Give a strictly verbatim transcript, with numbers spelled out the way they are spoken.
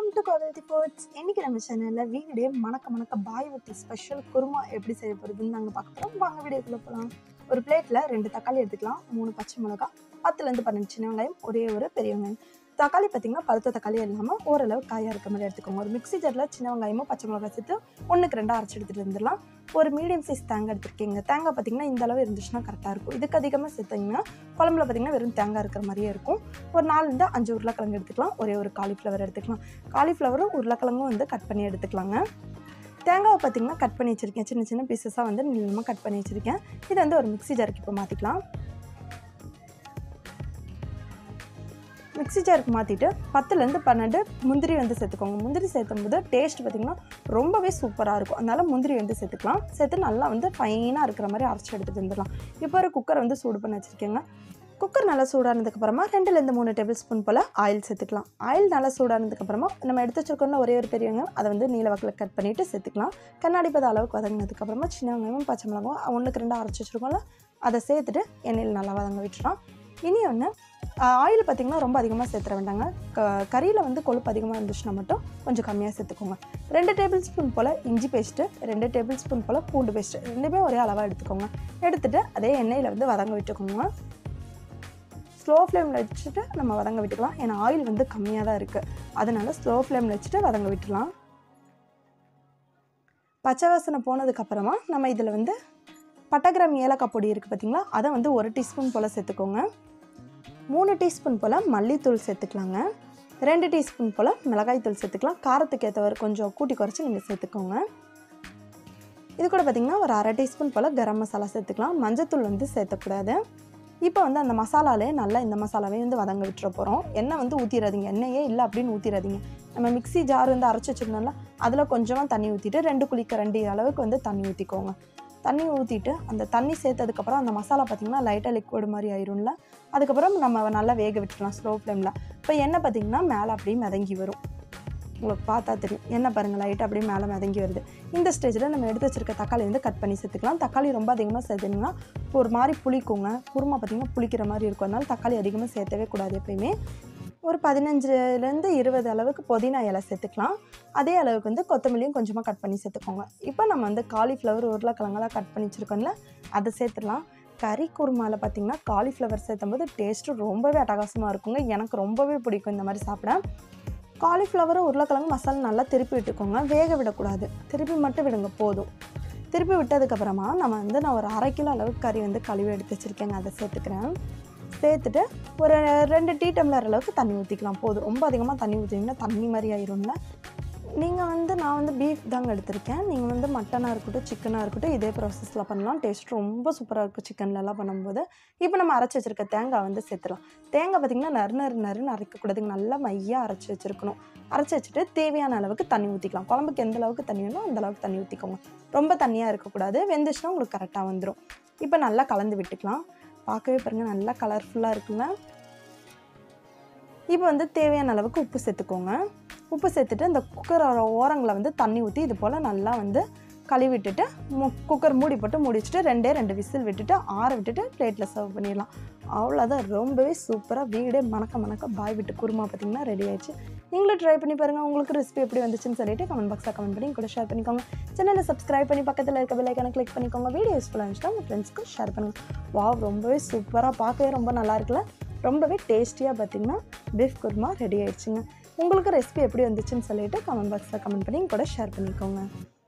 Welcome to கோவல்தி foods. இன்னைக்கு நம்ம சேனலில் வீடியோ மணக்க மணக்க பாய் ஊற்றி ஸ்பெஷல் குருமா எப்படி செய்ய போகிறதுன்னு நாங்கள் பார்க்க போகிறோம். வாங்க வீடியோக்குள்ளே போகலாம். ஒரு பிளேட்டில் ரெண்டு தக்காளி எடுத்துக்கலாம், மூணு பச்சை மிளகா, பத்துலேருந்து பன்னெண்டு சின்ன வெங்காயம், ஒரே ஒரு பெரிய வெங்காயம். தக்காளி பார்த்திங்கன்னா பழுத்த தக்காளி இல்லாமல் ஓரளவு காயாக இருக்க மாதிரி எடுத்துக்கோங்க. ஒரு மிக்ஸி ஜாரில் சின்ன வெங்காயமும் பச்சை மிளகாய் சேர்த்து ஒன்றுக்கு ரெண்டாக அரைச்சி எடுத்துகிட்டு வந்துடலாம். ஒரு மீடியம் சைஸ் தேங்காய் எடுத்துருக்கீங்க. தேங்காய் பார்த்திங்கன்னா இந்த அளவு இருந்துச்சுன்னா கரெக்டாக இருக்கும். இதுக்கு அதிகமாக சேர்த்திங்கன்னா குழம்புல பார்த்திங்கன்னா வெறும் தேங்காய் இருக்கிற மாதிரியே இருக்கும். ஒரு நாலுலேருந்து அஞ்சு உருளைக்கிழங்கு எடுத்துக்கலாம், ஒரே ஒரு காலிஃப்ளவர் எடுத்துக்கலாம். காலிஃப்ளவரும் உருளைக்கிழங்கும் வந்து கட் பண்ணி எடுத்துக்கலாங்க. தேங்காவை பார்த்திங்கன்னா கட் பண்ணி வச்சுருக்கேன், சின்ன சின்ன பீசஸாக வந்து நீளமாக கட் பண்ணி வச்சுருக்கேன். இதை வந்து ஒரு மிக்ஸி ஜாருக்கு இப்போ மாற்றிக்கலாம். மிக்ஸி ஜாருக்கு மாற்றிட்டு பத்துலேருந்து பன்னெண்டு முந்திரி வந்து சேர்த்துக்கோங்க. முந்திரி சேர்த்தும் போது டேஸ்ட் பார்த்திங்கன்னா ரொம்பவே சூப்பராக இருக்கும். அதனால் முந்திரி வந்து சேர்த்துக்கலாம். சேர்த்து நல்லா வந்து ஃபைனாக இருக்கிற மாதிரி அரைச்சி எடுத்துகிட்டு வந்துடலாம். இப்போ ஒரு குக்கர் வந்து சூடு பண்ணி வச்சுருக்கேங்க. குக்கர் நல்லா சூடானதுக்கப்புறமா ரெண்டுலேருந்து மூணு டேபிள் ஸ்பூன் போல் ஆயில் சேர்த்துக்கலாம். ஆயில் நல்லா சூடானதுக்கப்புறமா நம்ம எடுத்து வச்சுருக்கோம்னா ஒரே ஒரு பெரிய வெங்காயம் அதை வந்து நீல வாக்கில் கட் பண்ணிவிட்டு சேர்த்துக்கலாம். கண்ணாடி பத அளவுக்கு வதங்கினதுக்கப்புறமா சின்ன வெங்காயமும் பச்சை மிளகாயும் ஒன்றுக்கு ரெண்டு அரைச்சி வச்சுருக்கோம்ல அதை சேர்த்துட்டு எண்ணெயில் நல்லா வதங்க விட்டுறோம். இனி ஒன்று ஆயில் பார்த்திங்கன்னா ரொம்ப அதிகமாக சேர்த்துற வேண்டாங்க. க கறியில் வந்து கொழுப்பு அதிகமாக இருந்துச்சுன்னா மட்டும் கொஞ்சம் கம்மியாக சேர்த்துக்கோங்க. ரெண்டு டேபிள் ஸ்பூன் போல் இஞ்சி பேஸ்ட்டு, ரெண்டு டேபிள் ஸ்பூன் போல் பூண்டு பேஸ்ட்டு, ரெண்டுமே ஒரே அளவாக எடுத்துக்கோங்க. எடுத்துகிட்டு அதே எண்ணெயில் வந்து வதங்க விட்டுக்கோங்க. ஸ்லோ ஃப்ளேமில் வச்சுட்டு நம்ம வதங்க விட்டுக்கலாம். ஏன்னா ஆயில் வந்து கம்மியாக தான் இருக்குது, அதனால் ஸ்லோ ஃப்ளேமில் வச்சுட்டு வதங்க விட்டுலாம். பச்சை வாசனை போனதுக்கப்புறமா நம்ம இதில் வந்து பட்டை கிராம் ஏலக்காய் பொடி இருக்குது பார்த்திங்களா, அதை வந்து ஒரு டீஸ்பூன் போல் சேர்த்துக்கோங்க. மூணு டீஸ்பூன் போல் மல்லித்தூள் சேர்த்துக்கலாங்க. ரெண்டு டீஸ்பூன் போல் மிளகாய் தூள் சேர்த்துக்கலாம். காரத்துக்கு ஏற்றவர் கொஞ்சம் கூட்டி குறைச்சி நீங்கள் சேர்த்துக்கோங்க. இது கூட பார்த்திங்கன்னா ஒரு அரை டீஸ்பூன் போல் கரம் மசாலா சேர்த்துக்கலாம். மஞ்சத்தூள் வந்து சேர்த்தக்கூடாது. இப்போ வந்து அந்த மசாலாலே நல்லா இந்த மசாலாவே வந்து வதங்க விட்டுற போகிறோம். எண்ணெய் வந்து ஊற்றிடாதீங்க, எண்ணெயே இல்லை அப்படின்னு ஊற்றிடாதீங்க. நம்ம மிக்ஸி ஜார் வந்து அரைச்சி வச்சுருந்தோம்ல, அதில் கொஞ்சமாக தண்ணி ஊற்றிட்டு ரெண்டு குளிக்க ரெண்டு அளவுக்கு வந்து தண்ணி ஊற்றிக்கோங்க. தண்ணி ஊற்றிட்டு அந்த தண்ணி சேர்த்ததுக்கப்புறம் அந்த மசாலா பார்த்திங்கன்னா லைட்டாக லிக்விட் மாதிரி ஆயிரும்ல, அதுக்கப்புறம் நம்ம நல்லா வேக விட்டுக்கலாம் ஸ்லோ ஃப்ளேமில். இப்போ எண்ணெய் பார்த்திங்கன்னா மேலே அப்படியே மிதங்கி வரும். உங்களுக்கு பார்த்தா தெரியும், எண்ணெய் பாருங்கள் லைட்டாக அப்படியே மேலே மிதங்கி வருது. இந்த ஸ்டேஜில் நம்ம எடுத்து வச்சுருக்க தக்காளி வந்து கட் பண்ணி சேர்த்துக்கலாம். தக்காளி ரொம்ப அதிகமாக சேர்த்துனிங்கன்னா ஒரு மாதிரி புளிக்குங்க. குருமா பார்த்திங்கன்னா புளிக்கிற மாதிரி இருக்கும். அதனால தக்காளி அதிகமாக சேர்த்தவே கூடாது. எப்பயுமே ஒரு பதினஞ்சுலேருந்து இருபது அளவுக்கு புதினா இலை சேர்த்துக்கலாம். அதே அளவுக்கு வந்து கொத்தமல்லியும் கொஞ்சமாக கட் பண்ணி சேர்த்துக்கோங்க. இப்போ நம்ம வந்து காலிஃப்ளவர் உருளைக்கிழங்கெல்லாம் கட் பண்ணி வச்சுருக்கோம்ல, அதை சேர்த்துடலாம். கறி குருமாவில் பார்த்திங்கன்னா காலிஃப்ளவர் சேர்த்தும் போது டேஸ்ட்டு ரொம்பவே அட்டகாசமாக இருக்குங்க. எனக்கு ரொம்பவே பிடிக்கும் இந்த மாதிரி சாப்பிட. காலிஃப்ளவரும் உருளைக்கிழங்கு மசாலா நல்லா திருப்பி விட்டுக்கோங்க. வேக விடக்கூடாது, திருப்பி மட்டும் விடுங்க போதும். திருப்பி விட்டதுக்கப்புறமா நம்ம வந்து நான் ஒரு அரை கிலோ அளவுக்கு கறி வந்து கழுவி எடுத்து வச்சுருக்கேங்க, அதை சேர்த்துக்கிறேன். சேர்த்துட்டு ஒரு ரெண்டு டீ டம்ளர் அளவுக்கு தண்ணி ஊற்றிக்கலாம். போதும், ரொம்ப அதிகமாக தண்ணி ஊற்றிங்கன்னா தண்ணி மாதிரி ஆயிரும்ல. நீங்கள் வந்து நான் வந்து பீஃப் தாங்க எடுத்திருக்கேன். நீங்கள் வந்து மட்டனாக இருக்கட்டும் சிக்கனாக இருக்கட்டும் இதே ப்ராசஸில் பண்ணலாம். டேஸ்ட் ரொம்ப சூப்பராக இருக்கும் சிக்கன்லலாம் பண்ணும்போது. இப்போ நம்ம அரைச்சி வச்சுருக்க தேங்காய் வந்து சேர்த்துலாம். தேங்காய் பார்த்திங்கன்னா நறு நறு நறுன்னு அரைக்கக்கூடாதுங்க, நல்லா மையாக அரைச்சி வச்சுருக்கணும். அரைச்சி வச்சுட்டு தேவையான அளவுக்கு தண்ணி ஊற்றிக்கலாம். குழம்புக்கு எந்த அளவுக்கு தண்ணி வேணும் அந்த அளவுக்கு தண்ணி ஊற்றிக்கோங்க. ரொம்ப தண்ணியாக இருக்கக்கூடாது, வெந்துச்சுன்னா உங்களுக்கு கரெக்டாக வந்துடும். இப்போ நல்லா கலந்து விட்டுக்கலாம். பார்க்கவே பாருங்கள் நல்லா கலர்ஃபுல்லாக இருக்குங்க. இப்போ வந்து தேவையான அளவுக்கு உப்பு சேர்த்துக்கோங்க. உப்பு சேர்த்துட்டு இந்த குக்கரோட ஓரங்களை வந்து தண்ணி ஊற்றி இது போல் நல்லா வந்து கழுவி விட்டுட்டு மு குக்கர் மூடி போட்டு மூடி வச்சுட்டு ரெண்டே ரெண்டு விசில் விட்டுட்டு ஆற விட்டுட்டு பிளேட்டில் சர்வ் பண்ணிடலாம். அவ்வளோதான், ரொம்பவே சூப்பராக வீடே மணக்க மணக்க பாய் விட்டு குருமா பார்த்திங்கன்னா ரெடி ஆயிடுச்சு. நீங்களும் ட்ரை பண்ணி பாருங்கள். உங்களுக்கு ரெசிபி எப்படி வந்துச்சுன்னு சொல்லிட்டு கமெண்ட் பாக்ஸில் கமெண்ட் பண்ணி கூட ஷேர் பண்ணிக்கோங்க. சேனலை சப்ஸ்கிரைப் பண்ணி பக்கத்தில் இருக்க பெல் ஐக்கானை கிளிக் பண்ணிக்கோங்க. வீடியோ யூஸ்ஃபுல்லாக இருந்துச்சுன்னா உங்கள் ஃப்ரெண்ட்ஸ்க்கு ஷேர் பண்ணுங்கள். வாவ், ரொம்பவே சூப்பராக பார்க்கவே ரொம்ப நல்லா இருக்குல்ல. ரொம்பவே டேஸ்டியாக பார்த்திங்கன்னா பீஃப் குருமா ரெடி ஆயிடுச்சுங்க. உங்களுக்கு ரெசிபி எப்படி வந்துச்சுன்னு சொல்லிட்டு கமெண்ட் பாக்ஸில் கமெண்ட் பண்ணி கூட ஷேர் பண்ணிக்கோங்க.